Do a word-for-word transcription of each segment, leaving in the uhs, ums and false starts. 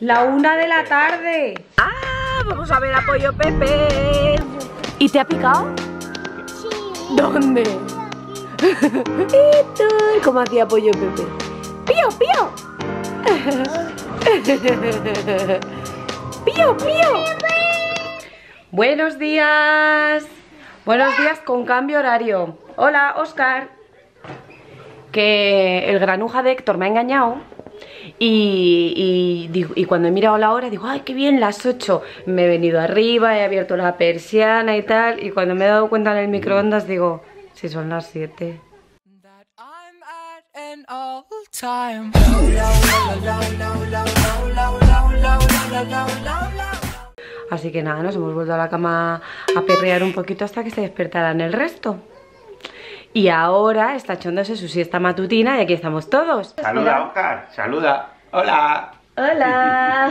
La una de la tarde. ¡Ah! Vamos a ver a Pollo Pepe. ¿Y te ha picado? Sí. ¿Dónde? Esto, ¿cómo hacía Pollo Pepe? ¡Pío, pío! ¡Pío, pío! Buenos días. Buenos días con cambio horario. Hola, Óscar. Que el granuja de Héctor me ha engañado. Y, y, digo, y cuando he mirado la hora digo, ay, qué bien, las ocho. Me he venido arriba, he abierto la persiana y tal. Y cuando me he dado cuenta en el microondas digo, si son las siete. Así que nada, nos hemos vuelto a la cama a perrear un poquito hasta que se despertarán el resto. Y ahora está echándose su siesta matutina y aquí estamos todos. Saluda, Óscar, saluda. Hola. Hola.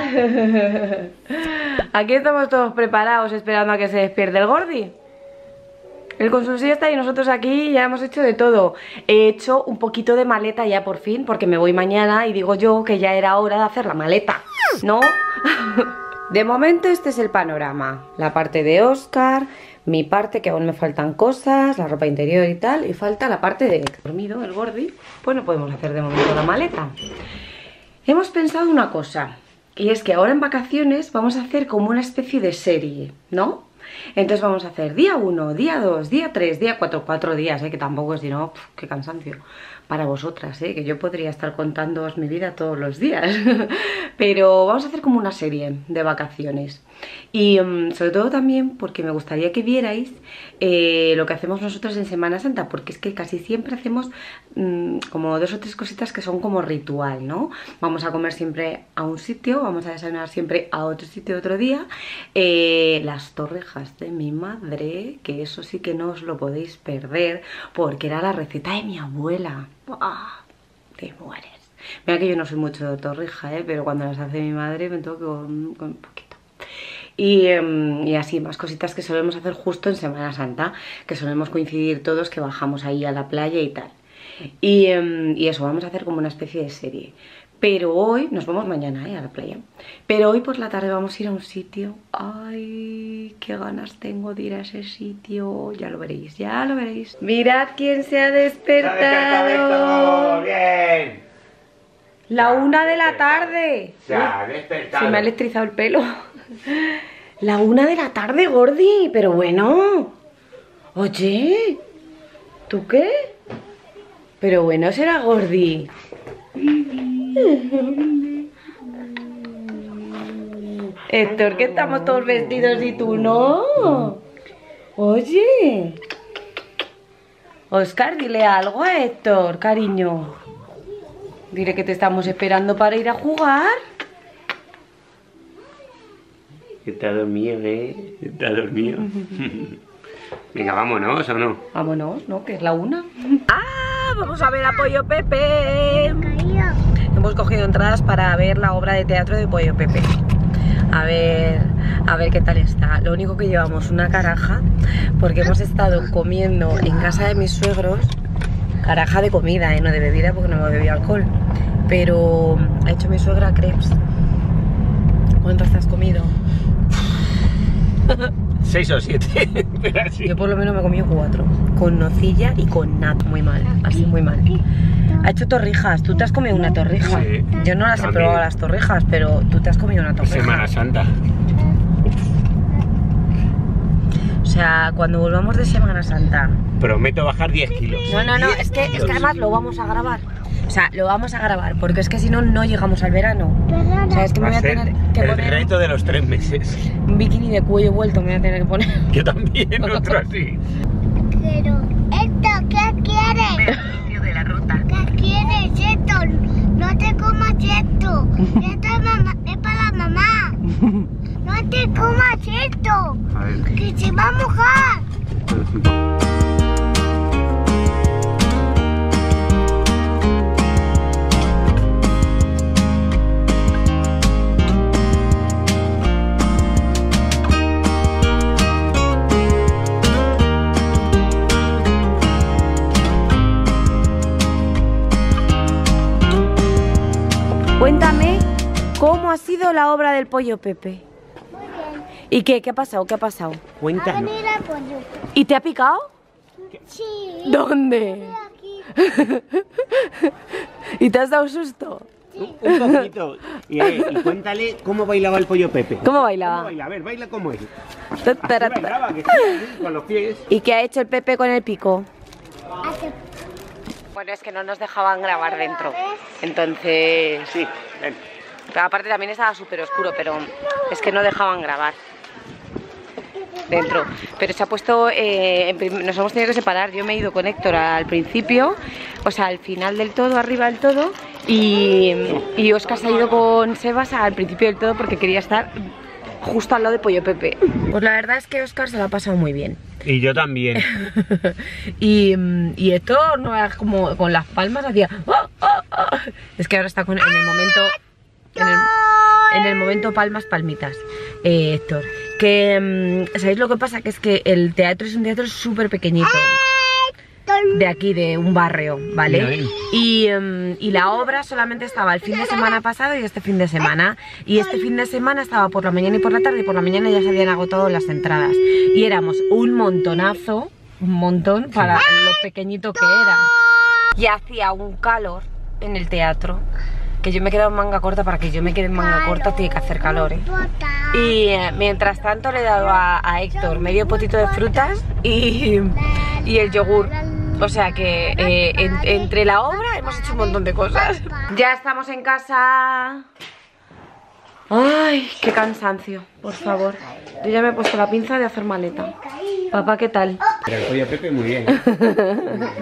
Aquí estamos todos preparados esperando a que se despierte el Gordi. Él con su siesta y nosotros aquí ya hemos hecho de todo. He hecho un poquito de maleta ya por fin porque me voy mañana y digo yo que ya era hora de hacer la maleta, ¿no? De momento este es el panorama. La parte de Óscar, mi parte que aún me faltan cosas, la ropa interior y tal. Y falta la parte de dormido, el Gordi. Pues no podemos hacer de momento la maleta. Hemos pensado una cosa. Y es que ahora en vacaciones vamos a hacer como una especie de serie, ¿no? Entonces vamos a hacer día uno, día dos, día tres, día cuatro, cuatro días, ¿eh? Que tampoco es, sino, pf, qué cansancio para vosotras, ¿eh? Que yo podría estar contándoos mi vida todos los días. Pero vamos a hacer como una serie de vacaciones. Y um, sobre todo también porque me gustaría que vierais eh, lo que hacemos nosotros en Semana Santa, porque es que casi siempre hacemos um, como dos o tres cositas que son como ritual, ¿no? Vamos a comer siempre a un sitio, vamos a desayunar siempre a otro sitio otro día. Eh, las torrijas de mi madre, que eso sí que no os lo podéis perder, porque era la receta de mi abuela. ¡Ah! Te mueres. Mira que yo no soy mucho de torrija, ¿eh? Pero cuando las hace mi madre me toco con, con un poquito. Y, um, y así, más cositas que solemos hacer justo en Semana Santa, que solemos coincidir todos, que bajamos ahí a la playa y tal. Y, um, y eso, vamos a hacer como una especie de serie. Pero hoy, nos vamos mañana ¿eh? a la playa. Pero hoy por la tarde vamos a ir a un sitio. Ay, qué ganas tengo de ir a ese sitio. Ya lo veréis, ya lo veréis. Mirad quién se ha despertado. Bien. La una de la tarde. Se ha despertado. Se me ha electrizado el pelo. La una de la tarde, Gordi. Pero bueno. Oye, ¿tú qué? Pero bueno, será Gordi. Héctor, que estamos todos vestidos y tú no. Oye, Óscar, dile algo a Héctor, cariño. Dile que te estamos esperando para ir a jugar. Está dormido, ¿eh? Está dormido. Venga, vámonos, ¿o no? Vámonos, ¿no? Que es la una. ¡Ah! Vamos a ver a Pollo Pepe. Hemos cogido entradas para ver la obra de teatro de Pollo Pepe. A ver, a ver qué tal está. Lo único que llevamos una caraja, porque hemos estado comiendo en casa de mis suegros. Caraja de comida, ¿eh? No de bebida, porque no hemos bebido alcohol. Pero ha hecho mi suegra crepes. ¿Cuántas te has comido? Seis o siete. Pero así. Yo por lo menos me he comido cuatro. Con nocilla y con nat, muy mal. Así muy mal. Ha hecho torrijas, tú te has comido una torrija. Sí, yo no las también. he probado las torrijas, pero tú te has comido una torrija. Semana Santa. O sea, cuando volvamos de Semana Santa. Prometo bajar diez kilos. No, no, no, diez es que, es kilos. que además lo vamos a grabar. O sea, lo vamos a grabar, porque es que si no, no llegamos al verano. O sea, es que me Va voy a a ser tener que el poner reto de los tres meses. un bikini de cuello vuelto, me voy a tener que poner. Yo también, otro así. Pero, esto, ¿qué quieres? Sitio de la ruta. ¿Qué quieres, esto? No te comas esto. Esto es, mamá, es para mamá. No te comas esto. A ver. Que se va a mojar. sido la obra del pollo Pepe? Muy bien. ¿Y qué? ¿Qué ha pasado? ¿Qué ha pasado? A Cuéntanos. venir al pollo. ¿Y te ha picado? Sí. ¿Dónde? Aquí. ¿Y te has dado susto? Un, un poquito. Y, eh, y cuéntale cómo bailaba el pollo Pepe. ¿Cómo bailaba? ¿Cómo baila? A ver, baila como él. Ta, Así ta, ta. bailaba, que sí, así, con los pies. ¿Y qué ha hecho el Pepe con el pico? Hace Bueno, es que no nos dejaban grabar dentro. Entonces... Sí, ven. Pero aparte también estaba súper oscuro, pero es que no dejaban grabar dentro. Pero se ha puesto, eh, en prim- nos hemos tenido que separar. Yo me he ido con Héctor al principio, o sea, al final del todo, arriba del todo, y, y Óscar se ha ido con Sebas al principio del todo porque quería estar justo al lado de Pollo Pepe. Pues la verdad es que Óscar se lo ha pasado muy bien. Y yo también. y, y Héctor, no es como con las palmas hacía... ¡Ah, ah, ah! Es que ahora está con, en el momento... En el, en el momento palmas, palmitas, eh, Héctor. Que, ¿sabéis lo que pasa? Que es que el teatro es un teatro súper pequeñito. De aquí, de un barrio, ¿vale? Y, um, y la obra solamente estaba el fin de semana pasado y este fin de semana. Y este fin de semana estaba por la mañana y por la tarde. Y por la mañana ya se habían agotado las entradas. Y éramos un montonazo, un montón para lo pequeñito que era. Y hacía un calor en el teatro que yo me he quedado en manga corta. Para que yo me quede en manga corta tiene que hacer calor, ¿eh? Y eh, mientras tanto le he dado a, a Héctor medio potito de frutas y, y el yogur. O sea que eh, en, entre la obra hemos hecho un montón de cosas. Ya estamos en casa. Ay, qué cansancio, por favor. Yo ya me he puesto la pinza de hacer maleta. Papá, ¿qué tal? Pero el pollo Pepe muy bien. ¿Eh?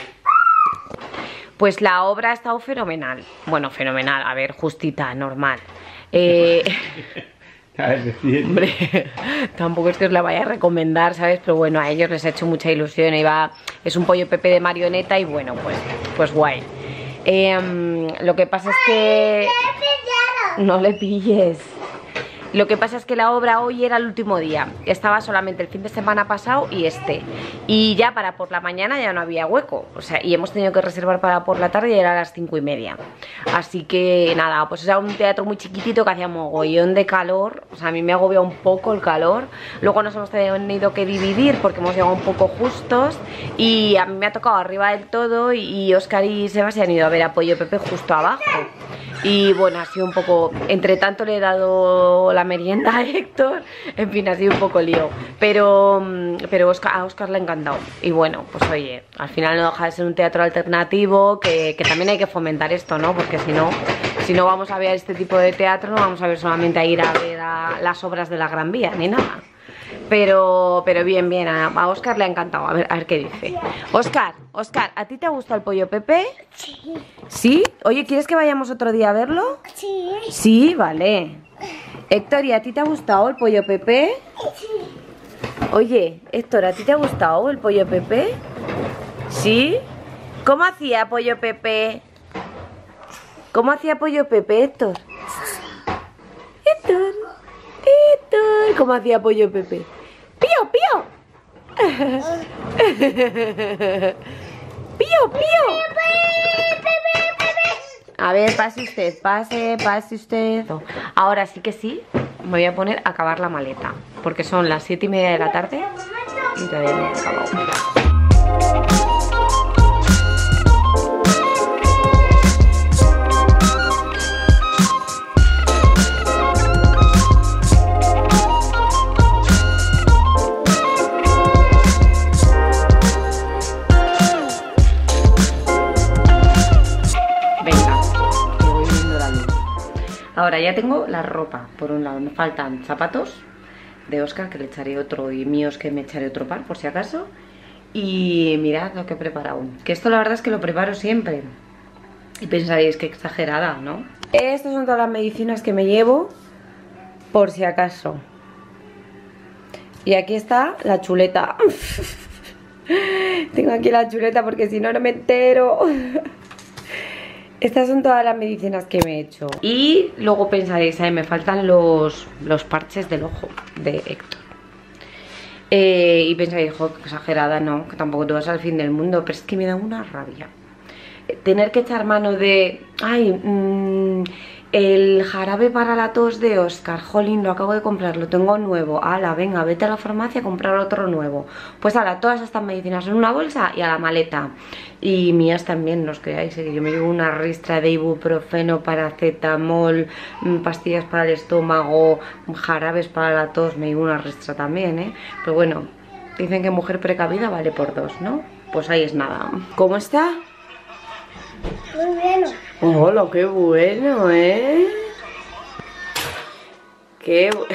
Pues la obra ha estado fenomenal. Bueno, fenomenal, a ver, justita, normal. Eh... A ver, decir. Hombre, tampoco es que os la vaya a recomendar, ¿sabes? Pero bueno, a ellos les ha hecho mucha ilusión. Y va, es un pollo Pepe de marioneta y bueno, pues, pues guay. Eh, lo que pasa es que... No le pilles. Lo que pasa es que la obra hoy era el último día. Estaba solamente el fin de semana pasado y este. Y ya para por la mañana ya no había hueco. O sea, y hemos tenido que reservar para por la tarde y era a las cinco y media. Así que nada, pues era un teatro muy chiquitito que hacía mogollón de calor. O sea, a mí me agobia un poco el calor. Luego nos hemos tenido que dividir porque hemos llegado un poco justos. Y a mí me ha tocado arriba del todo y Óscar y Seba se han ido a ver a Pollo Pepe justo abajo. Y bueno, ha sido un poco... Entre tanto le he dado la merienda a Héctor. En fin, ha sido un poco lío. Pero, pero Oscar, a Óscar le ha encantado. Y bueno, pues oye, al final no deja de ser un teatro alternativo. Que, que también hay que fomentar esto, ¿no? Porque si no, si no vamos a ver este tipo de teatro, no vamos a ver solamente a ir a ver a las obras de la Gran Vía, ni nada. Pero, pero bien, bien, a, a Óscar le ha encantado. A ver, a ver qué dice. Óscar, Óscar, ¿a ti te gusta el pollo Pepe? Sí. ¿Sí? Oye, ¿quieres que vayamos otro día a verlo? Sí. Sí, vale. Héctor, ¿y a ti te ha gustado el pollo Pepe? Sí. Oye, Héctor, ¿a ti te ha gustado el pollo Pepe? ¿Sí? ¿Cómo hacía pollo Pepe? ¿Cómo hacía pollo Pepe, Héctor? Héctor, Héctor, ¿cómo hacía pollo Pepe? ¡Pío, pío! ¡Pío, pío! A ver, pase usted, pase, pase usted. Ahora sí que sí, me voy a poner a acabar la maleta. Porque son las siete y media de la tarde y todavía no he acabado. Ahora ya tengo la ropa, por un lado me faltan zapatos de Óscar, que le echaré otro, y míos que me echaré otro par por si acaso. Y mirad lo que he preparado, que esto la verdad es que lo preparo siempre. Y pensaréis que exagerada, ¿no? Estas son todas las medicinas que me llevo por si acaso. Y aquí está la chuleta. Tengo aquí la chuleta porque si no, no me entero. Estas son todas las medicinas que me he hecho. Y luego pensaréis, ¿eh? Me faltan los, los parches del ojo de Héctor. Eh, y pensaréis, jo, que exagerada, no, que tampoco te vas al fin del mundo. Pero es que me da una rabia tener que echar mano de... Ay, mmm, El jarabe para la tos de Oscar, jolín, lo acabo de comprar, lo tengo nuevo. Ala, venga, vete a la farmacia a comprar otro nuevo. Pues ahora, todas estas medicinas en una bolsa y a la maleta. Y mías también, no os creáis, ¿eh? Que yo me llevo una ristra de ibuprofeno, paracetamol, pastillas para el estómago, jarabes para la tos, me llevo una ristra también, ¿eh? Pero bueno, dicen que mujer precavida vale por dos, ¿no? Pues ahí es nada. ¿Cómo está? Muy bien. Hola, qué bueno, ¿eh? Qué bu-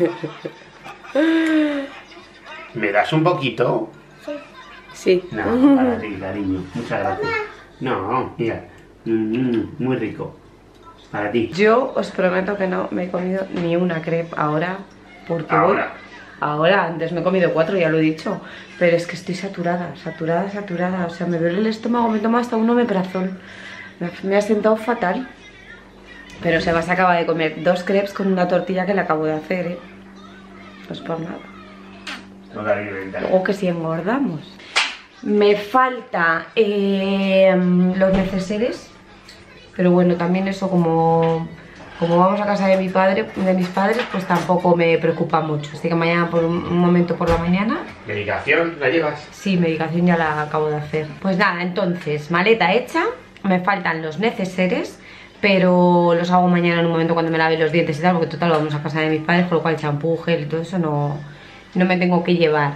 ¿Me das un poquito? Sí. No, para ti, cariño. Muchas gracias. No, mira. Mm, muy rico. Para ti. Yo os prometo que no me he comido ni una crepe ahora, porque voy... Ahora. Ahora, antes me he comido cuatro, ya lo he dicho. Pero es que estoy saturada, saturada, saturada. O sea, me duele el estómago, me tomo hasta un omeprazol. Me, me ha sentado fatal. Pero se vas acaba de comer dos crepes con una tortilla que le acabo de hacer, ¿eh? No es por nada. No te alimentas. O que si engordamos. Me falta eh, los neceseres. Pero bueno, también eso como... Como vamos a casa de mi padre, de mis padres, pues tampoco me preocupa mucho. Así que mañana por un, un momento por la mañana. ¿Medicación la llevas? Sí, medicación ya la acabo de hacer. Pues nada, entonces, maleta hecha. Me faltan los neceseres, pero los hago mañana en un momento cuando me lave los dientes y tal, porque total vamos a casa de mis padres, por lo cual champú, gel y todo eso no, no me tengo que llevar.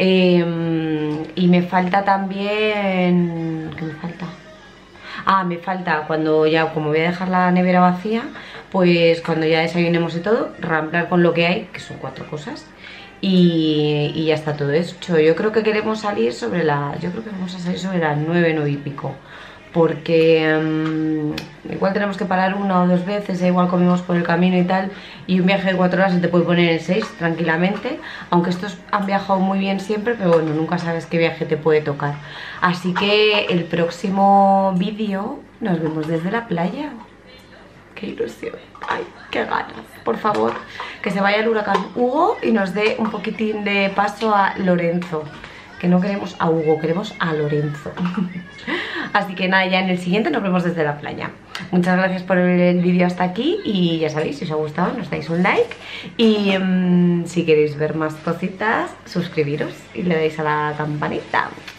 Eh, y me falta también... ¿Qué me falta? Ah, me falta cuando ya, como voy a dejar la nevera vacía, pues cuando ya desayunemos y todo, ramplar con lo que hay, que son cuatro cosas, y, y ya está todo hecho. Yo creo que queremos salir sobre la... Yo creo que vamos a salir sobre las nueve, nueve y pico. Porque um, igual tenemos que parar una o dos veces, e igual comemos por el camino y tal, y un viaje de cuatro horas se te puede poner en seis tranquilamente, aunque estos han viajado muy bien siempre, pero bueno, nunca sabes qué viaje te puede tocar. Así que el próximo vídeo nos vemos desde la playa. Qué ilusión, ay, qué ganas. Por favor, que se vaya el huracán Hugo y nos dé un poquitín de paso a Lorenzo. Que no queremos a Hugo, queremos a Lorenzo. Así que nada, ya en el siguiente nos vemos desde la playa. Muchas gracias por el vídeo hasta aquí. Y ya sabéis, si os ha gustado nos dais un like. Y um, si queréis ver más cositas, suscribiros y le dais a la campanita.